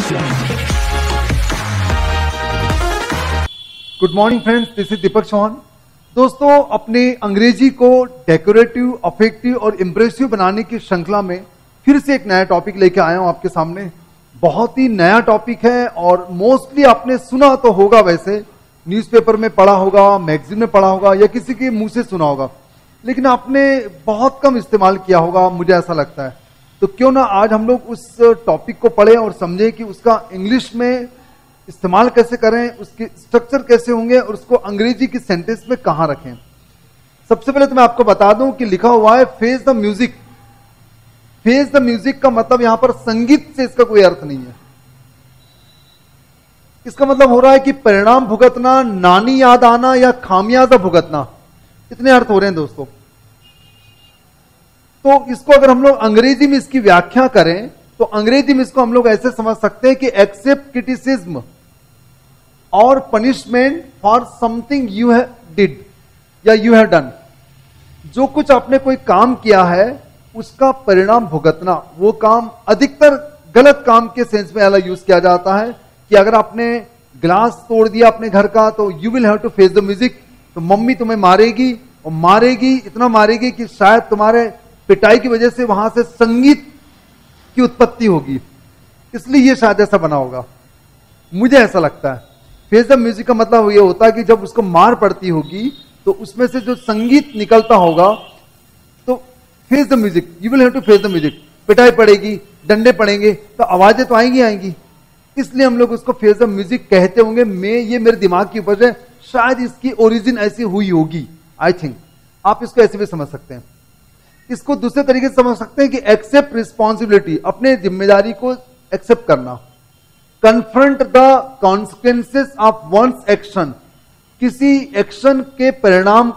Good morning friends, this is Deepak Chauhan. दोस्तों, अपने अंग्रेजी को डेकोरेटिव, अफेक्टिव और इंप्रेसिव बनाने की श्रृंखला में फिर से एक नया टॉपिक लेके आया हूं आपके सामने। बहुत ही नया टॉपिक है और मोस्टली आपने सुना तो होगा, वैसे न्यूज़पेपर में पढ़ा होगा, मैगजीन में पढ़ा होगा या किसी के मुंह से सुना होगा, लेकिन आपने बहुत कम इस्तेमाल किया होगा, मुझे ऐसा लगता है। तो क्यों ना आज हम लोग उस टॉपिक को पढ़ें और समझें कि उसका इंग्लिश में इस्तेमाल कैसे करें, उसके स्ट्रक्चर कैसे होंगे और उसको अंग्रेजी की सेंटेंस में कहां रखें। सबसे पहले तो मैं आपको बता दूं कि लिखा हुआ है face the music. Face the music का मतलब यहां पर संगीत से इसका कोई अर्थ नहीं है। इसका मतलब हो रहा है कि परिणाम भुगतना, नानी याद आना या खामियाजा भुगतना, इतने अर्थ हो रहे हैं दोस्तों। तो इसको अगर हम लोग अंग्रेजी में इसकी व्याख्या करें तो अंग्रेजी में इसको हम लोग ऐसे समझ सकते हैं कि एक्सेप्ट क्रिटिसिज्म और punishment for something you have did या यू हैव डन। जो कुछ आपने कोई काम किया है उसका परिणाम भुगतना। वो काम अधिकतर गलत काम के सेंस में अलग यूज किया जाता है कि अगर आपने ग्लास तोड़ दिया अपने घर का तो you will have to face the music. तो मम्मी तुम्हें मारेगी और मारेगी, इतना मारेगी कि शायद तुम्हारे पिटाई की वजह से वहां से संगीत की उत्पत्ति होगी, इसलिए ये शायद ऐसा बना होगा, मुझे ऐसा लगता है। फेस द म्यूजिक का मतलब ये होता है कि जब उसको मार पड़ती होगी तो उसमें से जो संगीत निकलता होगा, तो face the music, you will have to face the music. पिटाई पड़ेगी, डंडे पड़ेंगे तो आवाजें तो आएंगी, इसलिए हम लोग उसको फेस द म्यूजिक कहते होंगे। ये मेरे दिमाग की उपज है, शायद इसकी ओरिजिन ऐसी हुई होगी, आई थिंक। आप इसको ऐसे भी समझ सकते हैं। इसको दूसरे तरीके से समझ सकते हैं कि एक्सेप्ट रिस्पॉन्सिबिलिटी, अपने जिम्मेदारी को एक्सेप्ट करना। Confront the consequences of one's action, किसी एक्शन के परिणाम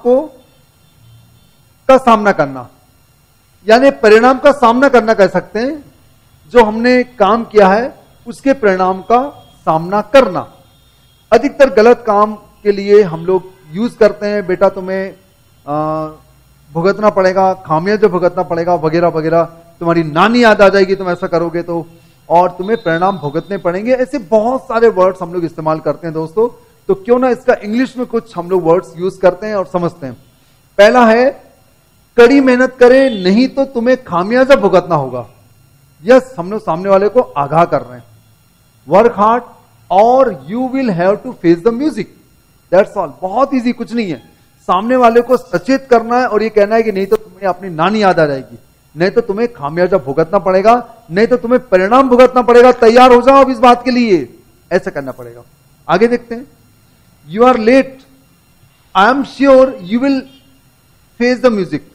का सामना करना, यानी परिणाम का सामना करना कह सकते हैं। जो हमने काम किया है उसके परिणाम का सामना करना। अधिकतर गलत काम के लिए हम लोग यूज करते हैं, बेटा तुम्हें भुगतना पड़ेगा, खामियाजा भुगतना पड़ेगा, वगैरह वगैरह, तुम्हारी नानी याद आ जाएगी तुम ऐसा करोगे तो, और तुम्हें परिणाम भुगतने पड़ेंगे। ऐसे बहुत सारे वर्ड्स हम लोग इस्तेमाल करते हैं दोस्तों। तो क्यों ना इसका इंग्लिश में कुछ हम लोग वर्ड्स यूज करते हैं और समझते हैं। पहला है कड़ी मेहनत करें नहीं तो तुम्हें खामियाजा भुगतना होगा। यस, हम लोग सामने वाले को आगाह कर रहे हैं। वर्क हार्ड और you will have to face the music, that's all. बहुत इजी, कुछ नहीं है। सामने वाले को सचेत करना है और ये कहना है कि नहीं तो तुम्हें अपनी नानी याद आ जाएगी, नहीं तो तुम्हें खामियाजा भुगतना पड़ेगा, नहीं तो तुम्हें परिणाम भुगतना पड़ेगा। तैयार हो जाओ अब इस बात के लिए, ऐसा करना पड़ेगा। आगे देखते हैं। You are late, I am sure you will face the music.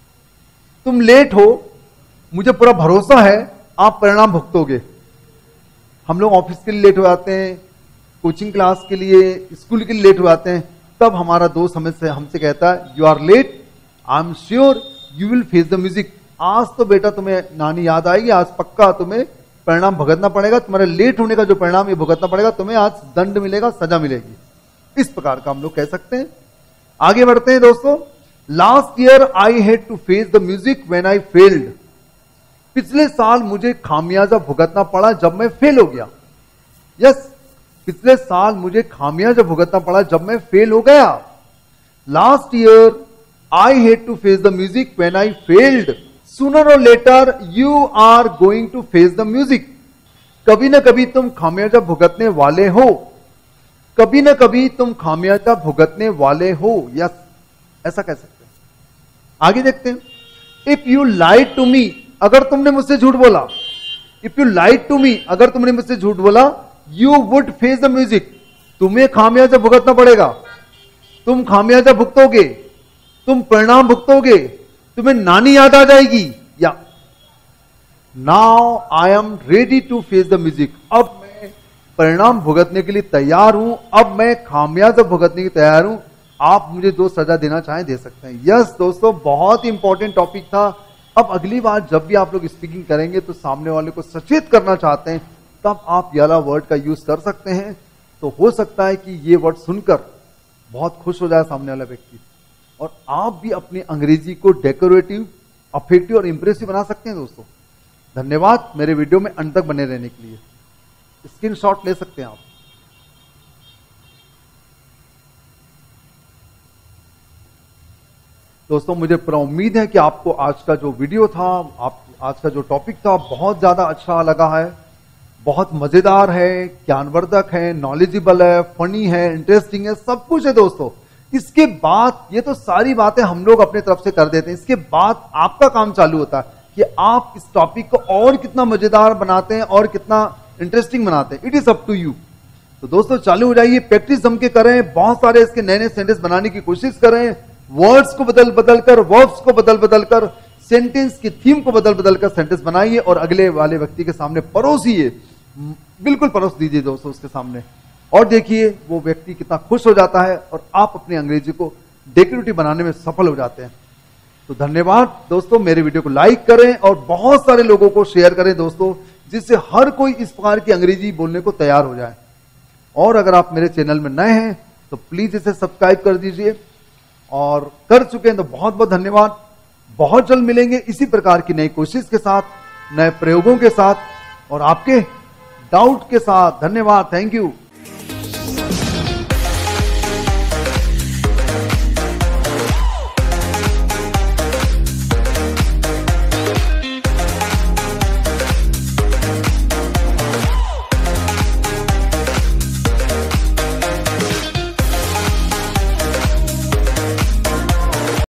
तुम लेट हो, मुझे पूरा भरोसा है आप परिणाम भुगतोगे। हम लोग ऑफिस के लिए लेट हो जाते हैं, कोचिंग क्लास के लिए, स्कूल के लिए लेट हो जाते हैं, तब हमारा दोस्त हमसे कहता है you are late, I am sure you will face the music. आज तो बेटा तुम्हें नानी याद आएगी, आज पक्का तुम्हें परिणाम भुगतना पड़ेगा, तुम्हारे लेट होने का जो परिणाम ये भुगतना पड़ेगा, तुम्हें आज दंड मिलेगा, सजा मिलेगी। इस प्रकार का हम लोग कह सकते हैं। आगे बढ़ते हैं दोस्तों। Last year I had to face the music when I failed. पिछले साल मुझे खामियाजा भुगतना पड़ा जब मैं फेल हो गया। यस, पिछले साल मुझे खामियाजा भुगतना पड़ा जब मैं फेल हो गया। Last year I had to face the music when I failed. Sooner or later you are going to face the music. कभी ना कभी तुम खामियाजा भुगतने वाले हो, कभी ना कभी तुम खामियाजा भुगतने वाले हो। यस, ऐसा कह सकते हैं। आगे देखते हैं। If you lied to me, अगर तुमने मुझसे झूठ बोला, if you lied to me, अगर तुमने मुझसे झूठ बोला, you would face the music, तुम्हें खामियाजा भुगतना पड़ेगा, तुम खामियाजा भुगतोगे, तुम परिणाम भुगतोगे, तुम्हें नानी याद आ जाएगी। या now I am ready to face the music, अब मैं परिणाम भुगतने के लिए तैयार हूं, अब मैं खामियाजा भुगतने के तैयार हूं। आप मुझे जो सजा देना चाहें दे सकते हैं। यस दोस्तों, बहुत ही इंपॉर्टेंट टॉपिक था। अब अगली बार जब भी आप लोग स्पीकिंग करेंगे तो सामने वाले को सचेत करना चाहते हैं, तब आप ये वाला वर्ड का यूज कर सकते हैं। तो हो सकता है कि ये वर्ड सुनकर बहुत खुश हो जाए सामने वाला व्यक्ति, और आप भी अपनी अंग्रेजी को डेकोरेटिव, अफेक्टिव और इंप्रेसिव बना सकते हैं दोस्तों। धन्यवाद मेरे वीडियो में अंत तक बने रहने के लिए। स्क्रीनशॉट ले सकते हैं आप। दोस्तों मुझे पूरा उम्मीद है कि आपको आज का जो वीडियो था, आज का जो टॉपिक था, बहुत ज्यादा अच्छा लगा है, बहुत मजेदार है, ज्ञानवर्धक है, नॉलेजेबल है, फनी है, इंटरेस्टिंग है, सब कुछ है दोस्तों। इसके बाद ये तो सारी बातें हम लोग अपने तरफ से कर देते हैं, इसके बाद आपका काम चालू होता है कि आप इस टॉपिक को और कितना मजेदार बनाते हैं और कितना इंटरेस्टिंग बनाते हैं। It is up to you. तो दोस्तों चालू हो जाइए, प्रैक्टिस जम के करें, बहुत सारे इसके नए नए सेंटेंस बनाने की कोशिश करें, वर्ड्स को बदल बदल कर, वर्ब्स को बदल बदल कर, सेंटेंस की थीम को बदल बदल कर सेंटेंस बनाइए और अगले वाले व्यक्ति के सामने परोसिए, बिल्कुल परोस दीजिए दोस्तों उसके सामने, और देखिए वो व्यक्ति कितना खुश हो जाता है और आप अपनी अंग्रेजी को डेकोरेटिव बनाने में सफल हो जाते हैं। तो धन्यवाद दोस्तों, मेरे वीडियो को लाइक करें और बहुत सारे लोगों को शेयर करें दोस्तों, जिससे हर कोई इस प्रकार की अंग्रेजी बोलने को तैयार हो जाए। और अगर आप मेरे चैनल में नए हैं तो प्लीज इसे सब्सक्राइब कर दीजिए, और कर चुके हैं तो बहुत बहुत धन्यवाद। बहुत जल्द मिलेंगे इसी प्रकार की नई कोशिश के साथ, नए प्रयोगों के साथ और आपके डाउट के साथ। धन्यवाद, थैंक यू।